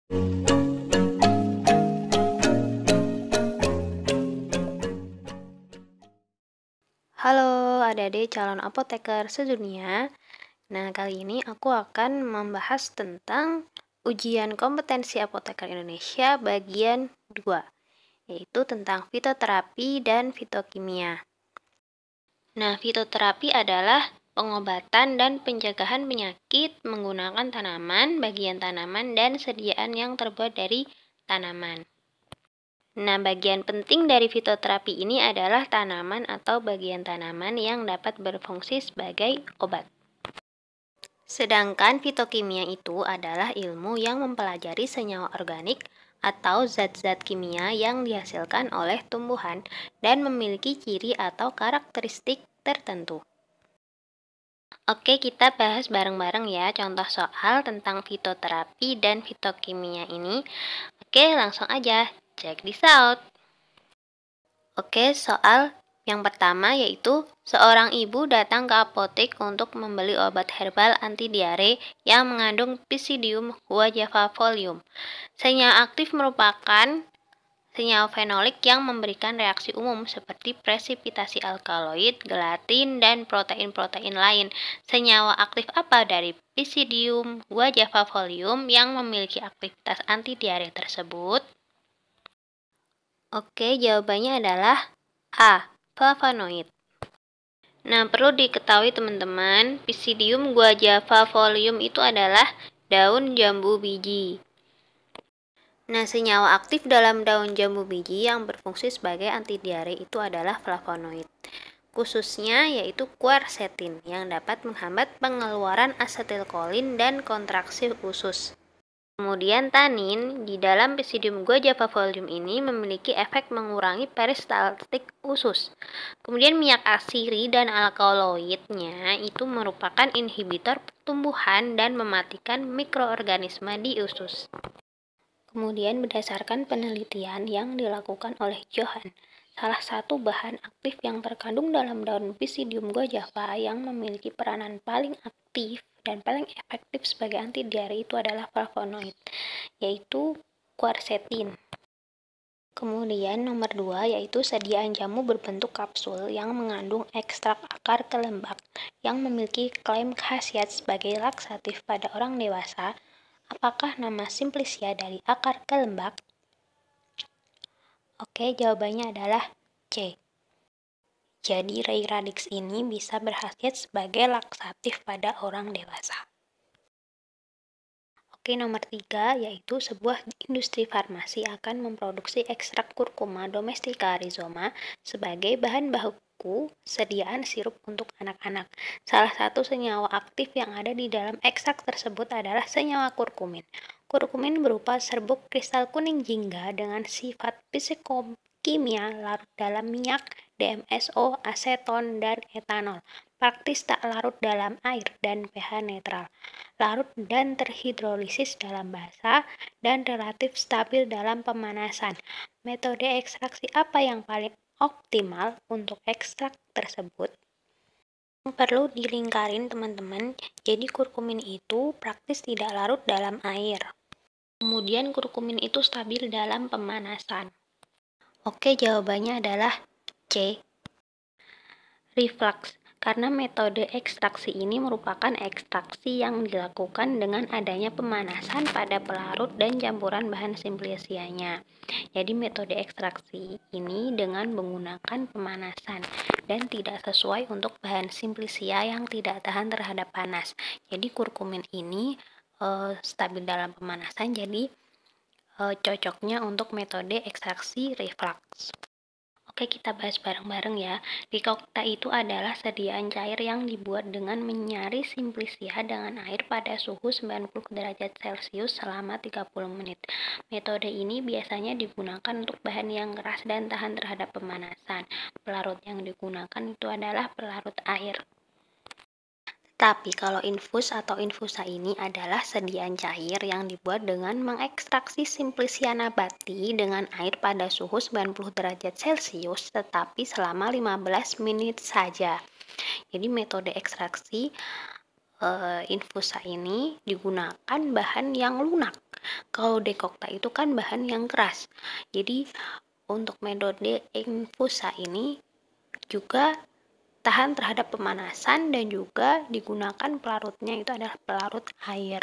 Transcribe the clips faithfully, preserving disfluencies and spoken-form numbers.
Halo adik-adik calon apoteker sedunia. Nah, kali ini aku akan membahas tentang ujian kompetensi apoteker Indonesia bagian dua, yaitu tentang fitoterapi dan fitokimia. Nah, fitoterapi adalah pengobatan dan pencegahan penyakit menggunakan tanaman, bagian tanaman, dan sediaan yang terbuat dari tanaman. Nah, bagian penting dari fitoterapi ini adalah tanaman atau bagian tanaman yang dapat berfungsi sebagai obat. Sedangkan fitokimia itu adalah ilmu yang mempelajari senyawa organik atau zat-zat kimia yang dihasilkan oleh tumbuhan dan memiliki ciri atau karakteristik tertentu. Oke, kita bahas bareng-bareng ya contoh soal tentang fitoterapi dan fitokimia ini. Oke, langsung aja. Check this out. Oke, soal yang pertama yaitu seorang ibu datang ke apotek untuk membeli obat herbal anti diare yang mengandung Pisidium guajavafolium. Senyawa aktif merupakan senyawa fenolik yang memberikan reaksi umum seperti presipitasi alkaloid, gelatin, dan protein-protein lain. Senyawa aktif apa dari Pisidium guajavafolium yang memiliki aktivitas anti diare tersebut? Oke, jawabannya adalah A. Flavonoid. Nah, perlu diketahui teman-teman, Pisidium guajavafolium itu adalah daun jambu biji. Nah, senyawa aktif dalam daun jambu biji yang berfungsi sebagai anti diare itu adalah flavonoid. Khususnya yaitu quercetin yang dapat menghambat pengeluaran asetilkolin dan kontraksi usus. Kemudian tanin di dalam Pisidium guajavafolium ini memiliki efek mengurangi peristaltik usus. Kemudian minyak asiri dan alkaloidnya itu merupakan inhibitor pertumbuhan dan mematikan mikroorganisme di usus. Kemudian berdasarkan penelitian yang dilakukan oleh Johan, salah satu bahan aktif yang terkandung dalam daun Pisidium guajava yang memiliki peranan paling aktif dan paling efektif sebagai anti diare itu adalah flavonoid, yaitu quercetin. Kemudian nomor dua yaitu sediaan jamu berbentuk kapsul yang mengandung ekstrak akar kelembak yang memiliki klaim khasiat sebagai laksatif pada orang dewasa. Apakah nama simplicia dari akar kelembak? Oke, jawabannya adalah C. Jadi Ray Radix ini bisa berkhasiat sebagai laksatif pada orang dewasa. Oke, nomor tiga yaitu sebuah industri farmasi akan memproduksi ekstrak kurkuma domestica rhizoma sebagai bahan baku sediaan sirup untuk anak-anak. Salah satu senyawa aktif yang ada di dalam ekstrak tersebut adalah senyawa kurkumin. Kurkumin berupa serbuk kristal kuning jingga dengan sifat fisikokimia larut dalam minyak, D M S O, aseton, dan etanol. Praktis tak larut dalam air dan pH netral. Larut dan terhidrolisis dalam basa, dan relatif stabil dalam pemanasan. Metode ekstraksi apa yang paling optimal untuk ekstrak tersebut? Perlu dilingkarin teman-teman, jadi kurkumin itu praktis tidak larut dalam air. Kemudian kurkumin itu stabil dalam pemanasan. Oke, jawabannya adalah C. Reflux. Karena metode ekstraksi ini merupakan ekstraksi yang dilakukan dengan adanya pemanasan pada pelarut dan campuran bahan simplicianya. Jadi metode ekstraksi ini dengan menggunakan pemanasan dan tidak sesuai untuk bahan simplicia yang tidak tahan terhadap panas. Jadi kurkumin ini e, stabil dalam pemanasan, jadi e, cocoknya untuk metode ekstraksi reflux. Oke, kita bahas bareng-bareng ya. Ricotta itu adalah sediaan cair yang dibuat dengan menyari simplicia dengan air pada suhu sembilan puluh derajat Celcius selama tiga puluh menit. Metode ini biasanya digunakan untuk bahan yang keras dan tahan terhadap pemanasan. Pelarut yang digunakan itu adalah pelarut air. Tapi kalau infus atau infusa ini adalah sediaan cair yang dibuat dengan mengekstraksi simplicia nabati dengan air pada suhu sembilan puluh derajat Celcius tetapi selama lima belas menit saja. Jadi metode ekstraksi uh, infusa ini digunakan bahan yang lunak. Kalau dekokta itu kan bahan yang keras. Jadi untuk metode infusa ini juga tahan terhadap pemanasan dan juga digunakan pelarutnya itu adalah pelarut air.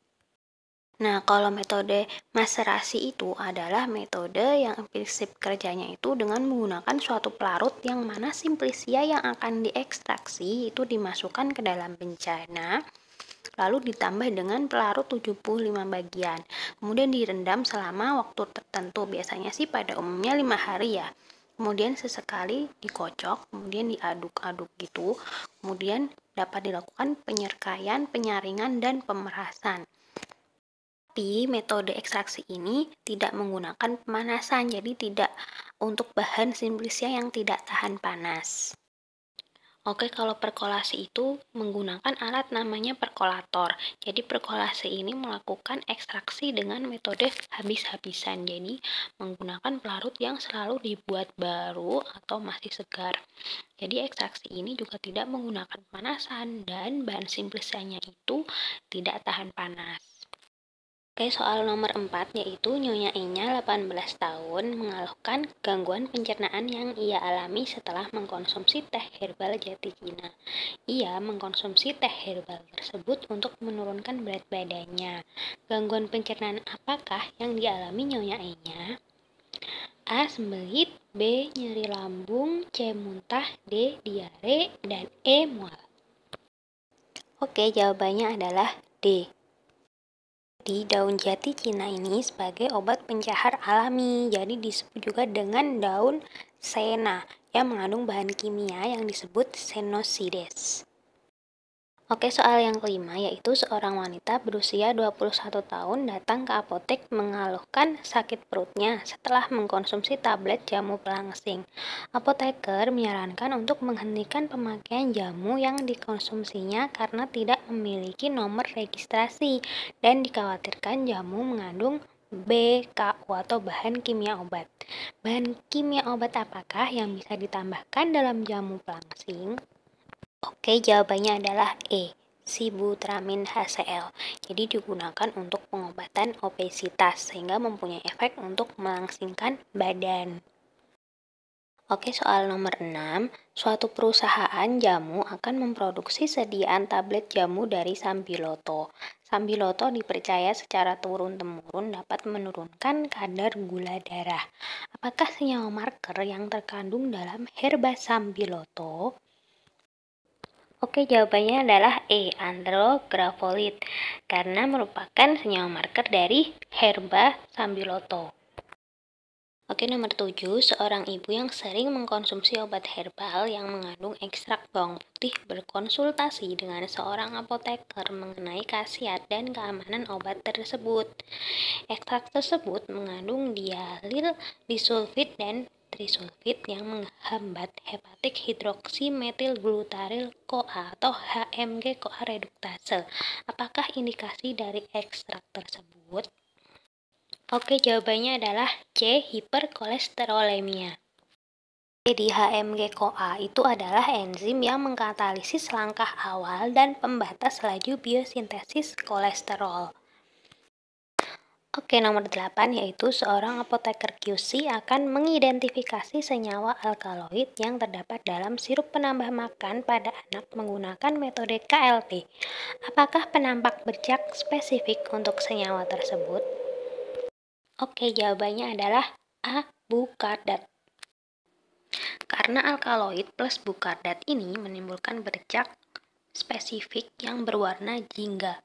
Nah, kalau metode maserasi itu adalah metode yang prinsip kerjanya itu dengan menggunakan suatu pelarut yang mana simplisia yang akan diekstraksi itu dimasukkan ke dalam bencana, lalu ditambah dengan pelarut tujuh puluh lima bagian. Kemudian direndam selama waktu tertentu, biasanya sih pada umumnya lima hari ya. Kemudian sesekali dikocok, kemudian diaduk-aduk gitu. Kemudian dapat dilakukan penyerkaian, penyaringan, dan pemerasan. Tapi metode ekstraksi ini tidak menggunakan pemanasan, jadi tidak untuk bahan simplisia yang tidak tahan panas. Oke, kalau perkolasi itu menggunakan alat namanya perkolator. Jadi perkolasi ini melakukan ekstraksi dengan metode habis-habisan. Jadi menggunakan pelarut yang selalu dibuat baru atau masih segar. Jadi ekstraksi ini juga tidak menggunakan pemanasan dan bahan simplisianya itu tidak tahan panas. Oke, soal nomor empat yaitu Nyonya Enya delapan belas tahun mengeluhkan gangguan pencernaan yang ia alami setelah mengkonsumsi teh herbal jati Cina. Ia mengkonsumsi teh herbal tersebut untuk menurunkan berat badannya. Gangguan pencernaan apakah yang dialami Nyonya Enya? A. Sembelit, B. Nyeri lambung, C. Muntah, D. Diare, dan E. Mual. Oke, jawabannya adalah D. Di daun jati Cina ini sebagai obat pencahar alami, jadi disebut juga dengan daun sena yang mengandung bahan kimia yang disebut senosides. Oke, soal yang kelima yaitu seorang wanita berusia dua puluh satu tahun datang ke apotek mengeluhkan sakit perutnya setelah mengkonsumsi tablet jamu pelangsing. Apoteker menyarankan untuk menghentikan pemakaian jamu yang dikonsumsinya karena tidak memiliki nomor registrasi dan dikhawatirkan jamu mengandung B K U atau bahan kimia obat. Bahan kimia obat apakah yang bisa ditambahkan dalam jamu pelangsing? Oke, jawabannya adalah E, Sibutramine H C L. Jadi digunakan untuk pengobatan obesitas sehingga mempunyai efek untuk melangsingkan badan. Oke, soal nomor enam. Suatu perusahaan jamu akan memproduksi sediaan tablet jamu dari Sambiloto. Sambiloto dipercaya secara turun-temurun dapat menurunkan kadar gula darah. Apakah senyawa marker yang terkandung dalam herba Sambiloto? Oke, jawabannya adalah E, andrografolit, karena merupakan senyawa marker dari herba Sambiloto. Oke, nomor tujuh. Seorang ibu yang sering mengkonsumsi obat herbal yang mengandung ekstrak bawang putih berkonsultasi dengan seorang apoteker mengenai khasiat dan keamanan obat tersebut. Ekstrak tersebut mengandung dialil disulfid dan trisulfid yang menghambat hepatic hidroksimetilglutaryl CoA atau H M G CoA reduktase. Apakah indikasi dari ekstrak tersebut? Oke, jawabannya adalah C, hiperkolesterolemia. Jadi H M G CoA itu adalah enzim yang mengkatalisis langkah awal dan pembatas laju biosintesis kolesterol. Oke, nomor delapan yaitu seorang apoteker Q C akan mengidentifikasi senyawa alkaloid yang terdapat dalam sirup penambah makan pada anak menggunakan metode K L T. Apakah penampak bercak spesifik untuk senyawa tersebut? Oke, jawabannya adalah A, bukardat. Karena alkaloid plus bukardat ini menimbulkan bercak spesifik yang berwarna jingga.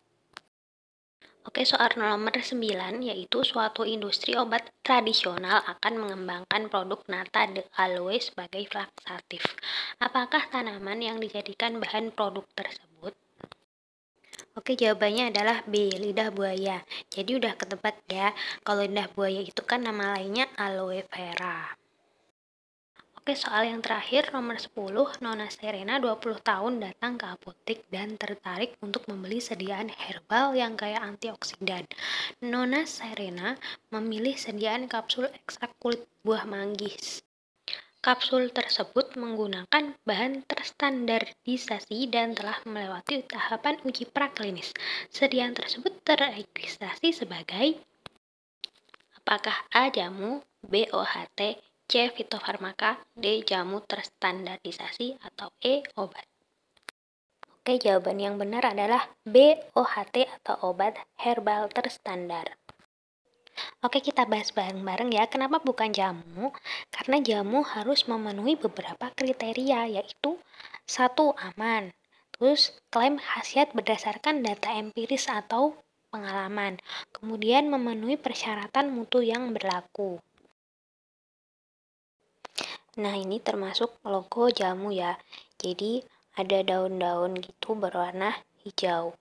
Oke, soal nomor sembilan yaitu suatu industri obat tradisional akan mengembangkan produk nata de aloe sebagai laksatif. Apakah tanaman yang dijadikan bahan produk tersebut? Oke, jawabannya adalah B, lidah buaya. Jadi udah ketebak ya, kalau lidah buaya itu kan nama lainnya aloe vera. Oke, soal yang terakhir nomor sepuluh. Nona Serena dua puluh tahun datang ke apotek dan tertarik untuk membeli sediaan herbal yang kaya antioksidan. Nona Serena memilih sediaan kapsul ekstrak kulit buah manggis. Kapsul tersebut menggunakan bahan terstandarisasi dan telah melewati tahapan uji praklinis. Sediaan tersebut terregistrasi sebagai apakah A. jamu, B. O H T, C. fitofarmaka, D. jamu terstandarisasi, atau E. obat. Oke, jawaban yang benar adalah B. O H T atau obat herbal terstandar. Oke, kita bahas bareng-bareng ya. Kenapa bukan jamu? Karena jamu harus memenuhi beberapa kriteria, yaitu satu, aman. Terus, klaim khasiat berdasarkan data empiris atau pengalaman. Kemudian, memenuhi persyaratan mutu yang berlaku. Nah, ini termasuk logo jamu ya. Jadi, ada daun-daun gitu berwarna hijau.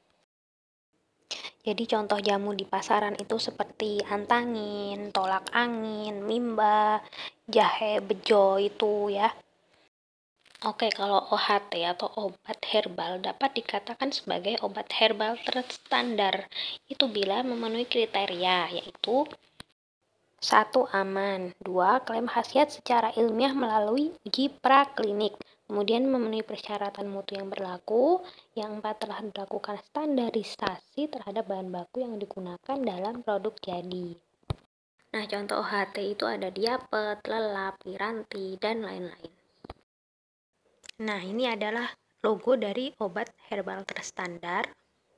Jadi contoh jamu di pasaran itu seperti antangin, tolak angin, mimba, jahe bejo itu ya. Oke, kalau O H T atau obat herbal dapat dikatakan sebagai obat herbal terstandar. Itu bila memenuhi kriteria, yaitu satu, aman. Dua, klaim khasiat secara ilmiah melalui uji praklinik. Kemudian memenuhi persyaratan mutu yang berlaku. Yang empat, telah dilakukan standarisasi terhadap bahan baku yang digunakan dalam produk jadi. Nah, contoh O H T itu ada diapet, lelap, piranti, dan lain-lain. Nah, ini adalah logo dari obat herbal terstandar.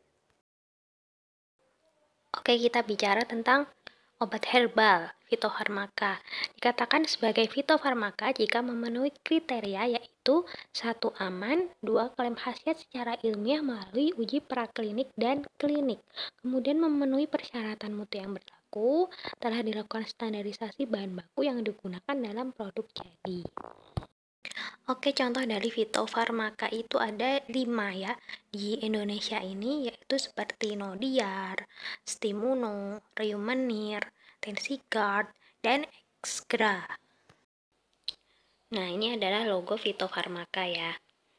Oke, kita bicara tentang obat herbal, fitofarmaka. Dikatakan sebagai fitofarmaka jika memenuhi kriteria yaitu satu, aman, dua, klaim khasiat secara ilmiah melalui uji praklinik dan klinik. Kemudian memenuhi persyaratan mutu yang berlaku, telah dilakukan standarisasi bahan baku yang digunakan dalam produk jadi. Oke, contoh dari fitofarmaka itu ada lima ya di Indonesia ini, yaitu seperti Nodiar, Stimuno, Reumenir, Tensigard, dan Exgra. Nah, ini adalah logo fitofarmaka ya.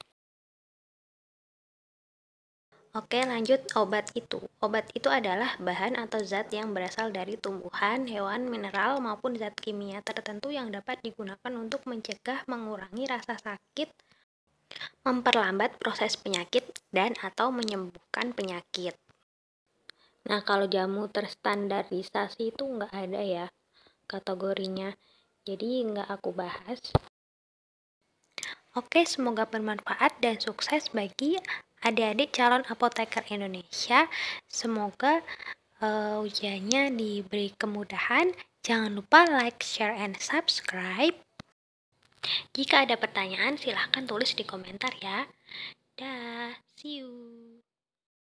Oke, lanjut obat itu. Obat itu adalah bahan atau zat yang berasal dari tumbuhan, hewan, mineral, maupun zat kimia tertentu yang dapat digunakan untuk mencegah, mengurangi rasa sakit, memperlambat proses penyakit, dan atau menyembuhkan penyakit. Nah, kalau jamu terstandarisasi itu nggak ada ya kategorinya, jadi nggak aku bahas. Oke, semoga bermanfaat dan sukses bagi adik-adik calon apoteker Indonesia. Semoga uh, ujiannya diberi kemudahan. Jangan lupa like, share, and subscribe. Jika ada pertanyaan, silahkan tulis di komentar ya. Dah, see you.